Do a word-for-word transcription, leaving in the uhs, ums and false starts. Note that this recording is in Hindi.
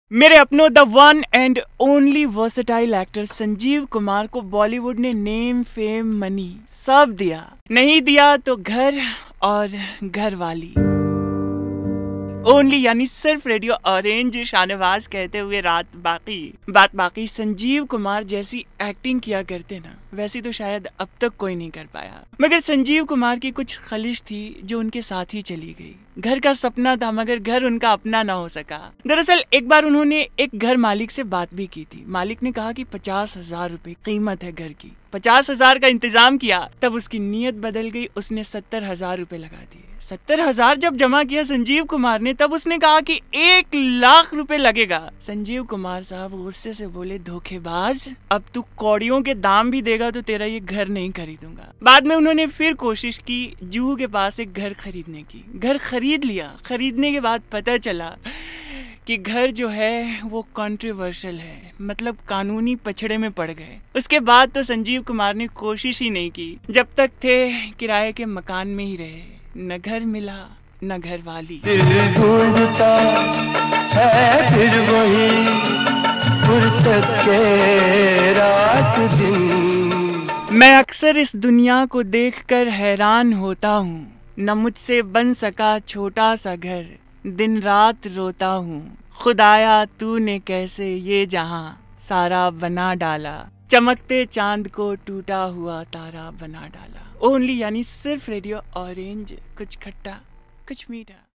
मेरे अपनों the one and only versatile actor Sanjeev Kumar को बॉलीवुड ने नेम फेम मनी सब दिया, नहीं दिया तो घर और घर वाली। ओनली यानी सिर्फ रेडियो ऑरेंज शाहनवाज कहते हुए रात बाकी बात बाकी। संजीव कुमार जैसी एक्टिंग किया करते ना, वैसी तो शायद अब तक कोई नहीं कर पाया। मगर संजीव कुमार की कुछ खलिश थी जो उनके साथ ही चली गई। घर का सपना था मगर घर उनका अपना ना हो सका। दरअसल एक बार उन्होंने एक घर मालिक से बात भी की थी। मालिक ने कहा कि पचास हजार रुपए कीमत है घर की। पचास हजार का इंतजाम किया, तब उसकी नीयत बदल गई। उसने सत्तर हजार रुपए लगा दिए। सत्तर हजार जब जमा किया संजीव कुमार ने, तब उसने कहा कि एक लाख रुपए लगेगा। संजीव कुमार साहब गुस्से से बोले, धोखेबाज, अब तू कौड़ियों के दाम भी देगा तो तेरा ये घर नहीं खरीदूंगा। बाद में उन्होंने फिर कोशिश की जुहू के पास एक घर खरीदने की। घर खरीद लिया। खरीदने के बाद पता चला कि घर जो है वो कंट्रोवर्शियल है, मतलब कानूनी पछड़े में पड़ गए। उसके बाद तो संजीव कुमार ने कोशिश ही नहीं की। जब तक थे किराए के मकान में ही रहे, न घर मिला न घर वाली। दिल ढूंढता है फिर वही फुर्सत के रात दिन। मैं अक्सर इस दुनिया को देखकर हैरान होता हूँ, न मुझसे बन सका छोटा सा घर, दिन रात रोता हूँ। खुदाया तूने कैसे ये जहां सारा बना डाला, चमकते चांद को टूटा हुआ तारा बना डाला। ओनली यानी सिर्फ रेडियो ऑरेंज, कुछ खट्टा कुछ मीठा।